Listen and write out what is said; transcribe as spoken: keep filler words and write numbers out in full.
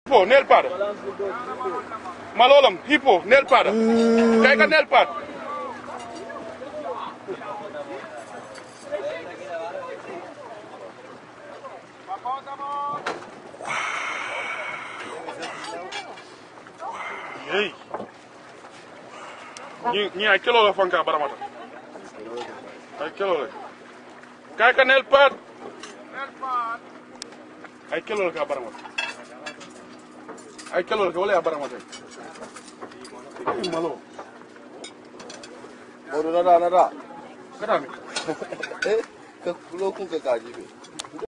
Hippo, nail pad. Malolam, hippo, nail pad. Kaya ka nail pad. Hey. Ni ni ay kilo la fanka baramata. Ay kilo la. Kaya ka nail pad. Nail pad. Ay kilo la ka baramata. Ay kilo la ka wala ya baramata. Malo. Odo nada nada. Kadami. Eh, ke kulo kun ke kaji be.